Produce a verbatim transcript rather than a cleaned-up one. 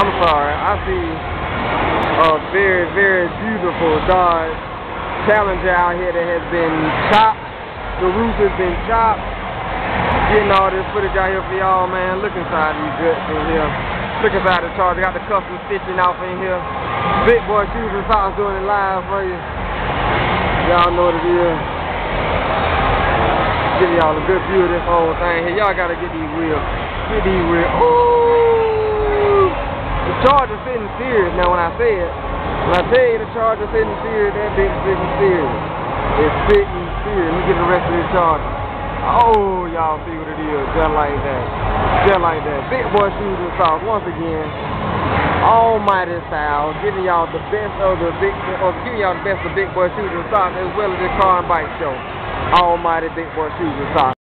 I'm sorry. I see a very, very beautiful Dodge Challenger out here that has been chopped. The roof has been chopped. Getting all this footage out here for y'all, man. Look inside these guts in here. Look inside the Charger. Got the custom stitching off in here. Big boy shoes and socks doing it live for you. Y'all know what it is. Give y'all a good view of this whole thing here. Y'all gotta get these wheels. Get these wheels. Ooh! The Charger sitting serious now when I say it. When I tell you the Charger sitting serious, that bitch sitting serious. It's sitting serious. Look at the rest of this Charger. Oh, y'all see what it is. Just like that. Just like that. Big boy shoes and socks. Once again, Allmighty style. Giving y'all the best of the big, or giving y'all the best of big boy shoes and socks, as well as the car and bike show. Allmighty big boy shoes and socks.